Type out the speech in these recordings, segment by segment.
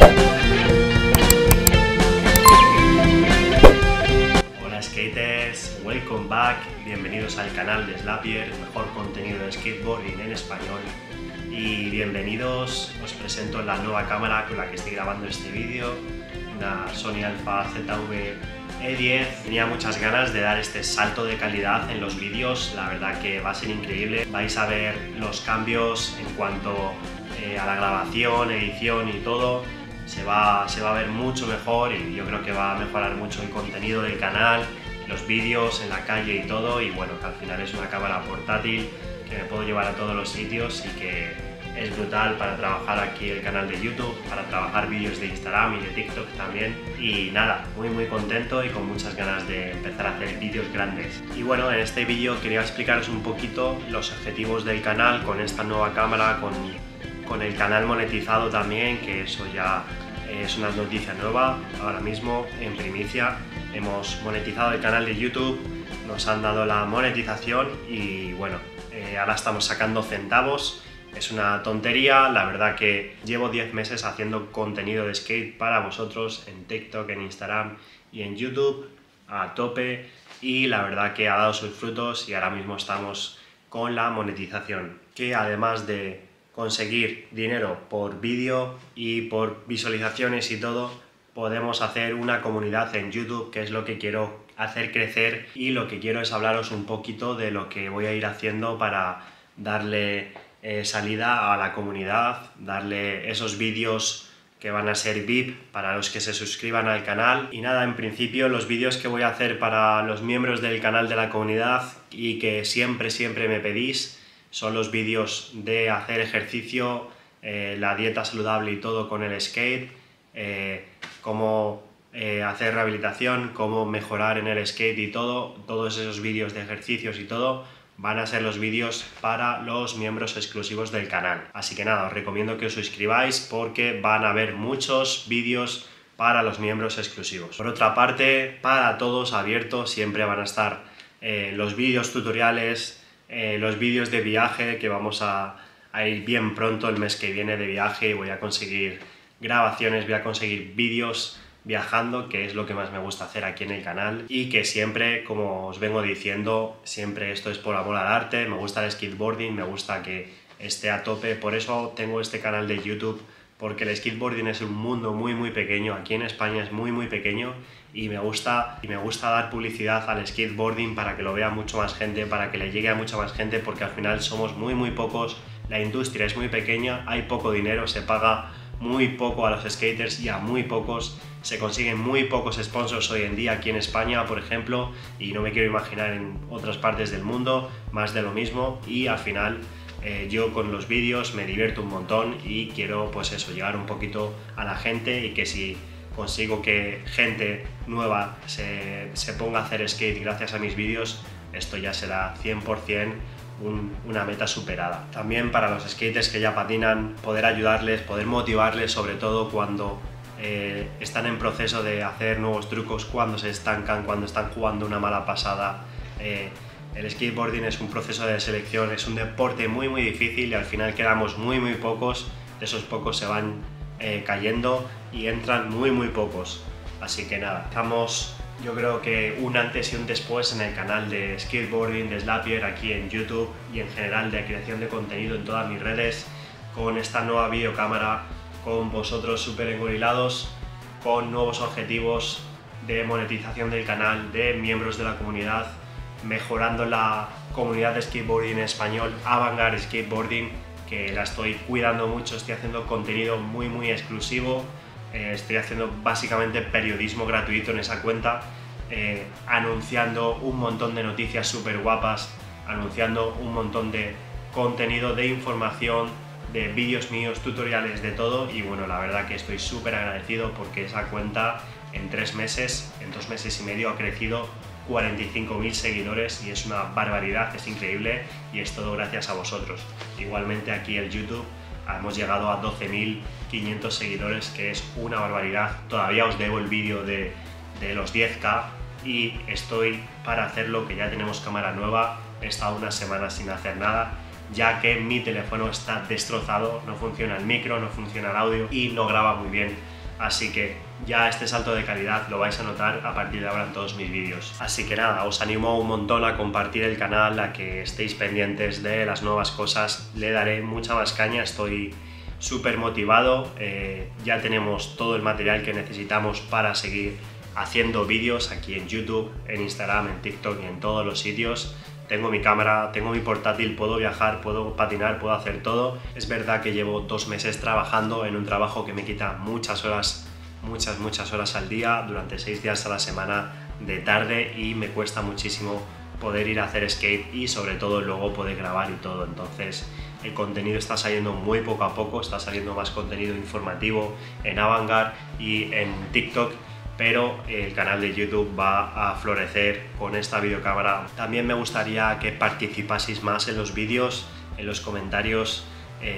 Hola skaters, welcome back, bienvenidos al canal de Slapier, mejor contenido de skateboarding en español. Y bienvenidos, os presento la nueva cámara con la que estoy grabando este vídeo, una Sony Alpha ZV-E10. Tenía muchas ganas de dar este salto de calidad en los vídeos, la verdad que va a ser increíble. Vais a ver los cambios en cuanto a la grabación, edición y todo. Se va a ver mucho mejor y yo creo que va a mejorar mucho el contenido del canal, los vídeos en la calle y todo. Y bueno, que al final es una cámara portátil que me puedo llevar a todos los sitios y que es brutal para trabajar aquí el canal de YouTube, para trabajar vídeos de Instagram y de TikTok también. Y nada, muy contento y con muchas ganas de empezar a hacer vídeos grandes. Y bueno, en este vídeo quería explicaros un poquito los objetivos del canal con esta nueva cámara, con el canal monetizado también, que eso ya es una noticia nueva. Ahora mismo, en primicia, hemos monetizado el canal de YouTube, nos han dado la monetización y bueno, ahora estamos sacando centavos. Es una tontería, la verdad que llevo 10 meses haciendo contenido de skate para vosotros en TikTok, en Instagram y en YouTube a tope, y la verdad que ha dado sus frutos y ahora mismo estamos con la monetización, que además de conseguir dinero por vídeo y por visualizaciones y todo, podemos hacer una comunidad en YouTube, que es lo que quiero hacer crecer, y lo que quiero es hablaros un poquito de lo que voy a ir haciendo para darle salida a la comunidad, darle esos vídeos que van a ser VIP para los que se suscriban al canal. Y nada, en principio los vídeos que voy a hacer para los miembros del canal de la comunidad y que siempre me pedís son los vídeos de hacer ejercicio, la dieta saludable y todo con el skate, cómo hacer rehabilitación, cómo mejorar en el skate y todo. Todos esos vídeos de ejercicios y todo van a ser los vídeos para los miembros exclusivos del canal. Así que nada, os recomiendo que os suscribáis porque van a haber muchos vídeos para los miembros exclusivos. Por otra parte, para todos abiertos siempre van a estar los vídeos tutoriales, los vídeos de viaje, que vamos a ir bien pronto el mes que viene de viaje, y voy a conseguir grabaciones, voy a conseguir vídeos viajando, que es lo que más me gusta hacer aquí en el canal, y que siempre, como os vengo diciendo, siempre esto es por amor al arte. Me gusta el skateboarding, me gusta que esté a tope, por eso tengo este canal de YouTube, porque el skateboarding es un mundo muy pequeño, aquí en España es muy pequeño, y me gusta dar publicidad al skateboarding para que lo vea mucho más gente, para que le llegue a mucha más gente, porque al final somos muy pocos, la industria es muy pequeña, hay poco dinero, se paga muy poco a los skaters y a muy pocos, se consiguen muy pocos sponsors hoy en día aquí en España, por ejemplo, y no me quiero imaginar en otras partes del mundo, más de lo mismo. Y al final yo con los vídeos me divierto un montón y quiero pues eso, llegar un poquito a la gente, y que si consigo que gente nueva se ponga a hacer skate gracias a mis vídeos, esto ya será 100% una meta superada. También para los skaters que ya patinan, poder ayudarles, poder motivarles, sobre todo cuando están en proceso de hacer nuevos trucos, cuando se estancan, cuando están jugando una mala pasada. El skateboarding es un proceso de selección, es un deporte muy difícil, y al final quedamos muy pocos, de esos pocos se van cayendo y entran muy pocos. Así que nada, estamos, yo creo que un antes y un después en el canal de skateboarding de Slapier aquí en YouTube, y en general de creación de contenido en todas mis redes, con esta nueva videocámara, con vosotros súper engorilados, con nuevos objetivos de monetización del canal, de miembros de la comunidad, mejorando la comunidad de skateboarding en español, Avantgarde Skateboarding, que la estoy cuidando mucho. Estoy haciendo contenido muy exclusivo, estoy haciendo básicamente periodismo gratuito en esa cuenta, anunciando un montón de noticias súper guapas, anunciando un montón de contenido, de información, de vídeos míos, tutoriales, de todo. Y bueno, la verdad que estoy súper agradecido porque esa cuenta en 3 meses, en 2 meses y medio, ha crecido 45.000 seguidores, y es una barbaridad, es increíble, y es todo gracias a vosotros. Igualmente aquí en YouTube hemos llegado a 12.500 seguidores, que es una barbaridad. Todavía os debo el vídeo de los 10K y estoy para hacerlo, que ya tenemos cámara nueva. He estado unas semanas sin hacer nada, ya que mi teléfono está destrozado, no funciona el micro, no funciona el audio y no graba muy bien así que ya este salto de calidad lo vais a notar a partir de ahora en todos mis vídeos. Así que nada, os animo un montón a compartir el canal, a que estéis pendientes de las nuevas cosas, le daré mucha más caña, estoy súper motivado, ya tenemos todo el material que necesitamos para seguir haciendo vídeos aquí en YouTube, en Instagram, en TikTok y en todos los sitios. Tengo mi cámara, tengo mi portátil, puedo viajar, puedo patinar, puedo hacer todo. Es verdad que llevo 2 meses trabajando en un trabajo que me quita muchas horas, muchas horas al día, durante 6 días a la semana de tarde, y me cuesta muchísimo poder ir a hacer skate y sobre todo luego poder grabar y todo. Entonces el contenido está saliendo muy poco a poco, está saliendo más contenido informativo en Avantgarde y en TikTok, pero el canal de YouTube va a florecer con esta videocámara. También me gustaría que participaseis más en los vídeos, en los comentarios,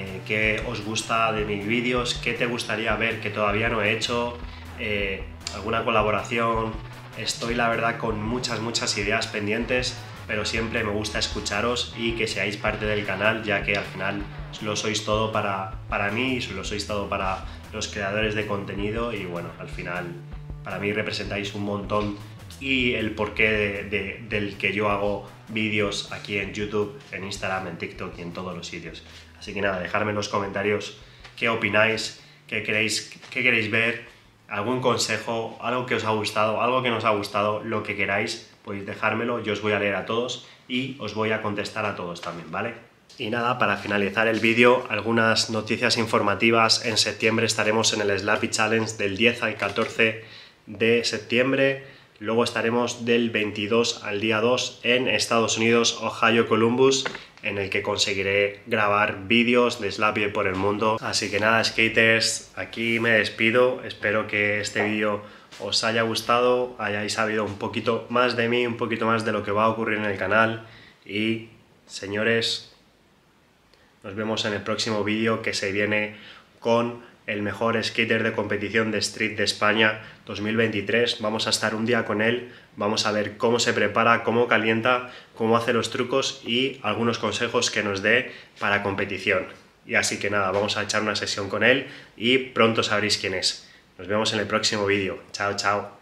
qué os gusta de mis vídeos, qué te gustaría ver que todavía no he hecho, alguna colaboración. Estoy la verdad con muchas ideas pendientes, pero siempre me gusta escucharos y que seáis parte del canal, ya que al final lo sois todo para mí, lo sois todo para los creadores de contenido, y bueno, al final para mí representáis un montón y el porqué del que yo hago vídeos aquí en YouTube, en Instagram, en TikTok y en todos los sitios. Así que nada, dejadme en los comentarios qué opináis, qué queréis ver, algún consejo, algo que os ha gustado, algo que nos ha gustado, lo que queráis, podéis dejármelo, yo os voy a leer a todos y os voy a contestar a todos también, ¿vale? Y nada, para finalizar el vídeo, algunas noticias informativas. En septiembre estaremos en el Slappy Challenge del 10 al 14 de septiembre, luego estaremos del 22 al día 2 en Estados Unidos, Ohio, Columbus, en el que conseguiré grabar vídeos de Slappy por el mundo. Así que nada, skaters, aquí me despido, espero que este vídeo os haya gustado, hayáis sabido un poquito más de mí, un poquito más de lo que va a ocurrir en el canal, y señores, nos vemos en el próximo vídeo, que se viene con el mejor skater de competición de street de España 2023. Vamos a estar un día con él, vamos a ver cómo se prepara, cómo calienta, cómo hace los trucos y algunos consejos que nos dé para competición. Y así que nada, vamos a echar una sesión con él y pronto sabréis quién es. Nos vemos en el próximo vídeo. Chao, chao.